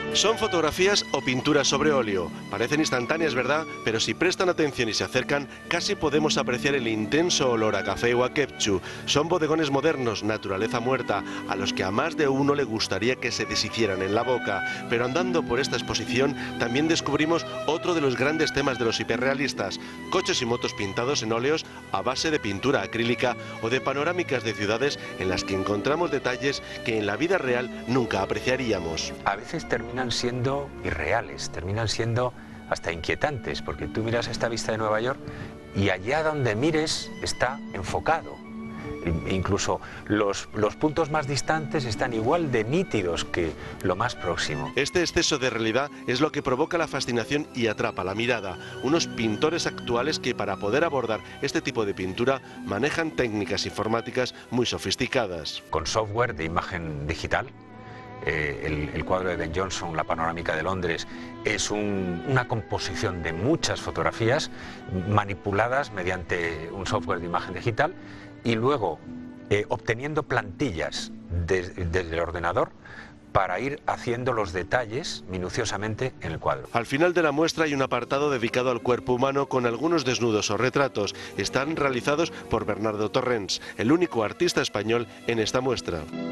Son fotografías o pinturas sobre óleo. Parecen instantáneas, ¿verdad? Pero si prestan atención y se acercan, casi podemos apreciar el intenso olor a café o a ketchup. Son bodegones modernos, naturaleza muerta, a los que a más de uno le gustaría que se deshicieran en la boca. Pero andando por esta exposición, también descubrimos otro de los grandes temas de los hiperrealistas: coches y motos pintados en óleos a base de pintura acrílica o de panorámicas de ciudades en las que encontramos detalles que en la vida real nunca apreciaríamos. A veces terminan siendo irreales, terminan siendo hasta inquietantes, porque tú miras esta vista de Nueva York y allá donde mires está enfocado. Incluso los puntos más distantes están igual de nítidos que lo más próximo. Este exceso de realidad es lo que provoca la fascinación y atrapa la mirada. Unos pintores actuales que, para poder abordar este tipo de pintura, manejan técnicas informáticas muy sofisticadas. Con software de imagen digital, el cuadro de Ben Jonson, la panorámica de Londres, es una composición de muchas fotografías manipuladas mediante un software de imagen digital y luego obteniendo plantillas desde el ordenador para ir haciendo los detalles minuciosamente en el cuadro. Al final de la muestra hay un apartado dedicado al cuerpo humano con algunos desnudos o retratos. Están realizados por Bernardo Torrents, el único artista español en esta muestra.